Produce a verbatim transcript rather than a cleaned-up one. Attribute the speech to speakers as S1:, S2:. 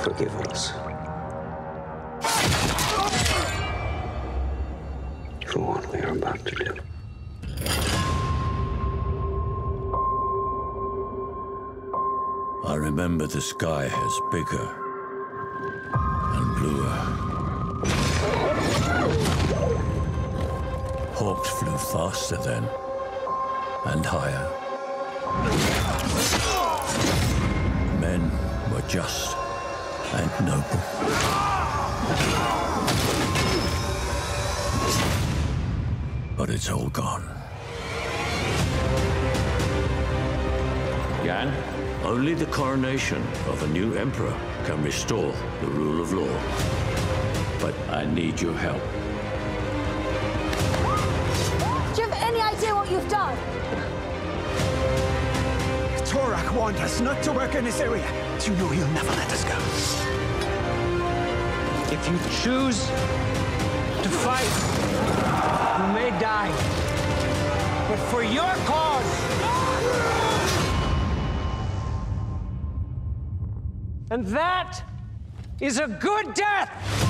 S1: Forgive us for what we are about to do.
S2: I remember the sky has bigger and bluer. Hawks flew faster then, and higher. Men were just and noble. But it's all gone.
S3: Jan?
S2: Only the coronation of a new emperor can restore the rule of law. But I need your help.
S4: Do you have any idea what you've done?
S5: Torak warned us not to work in this area. You know he'll never let us go.
S6: If you choose to fight, you may die. But for your cause, and that is a good death!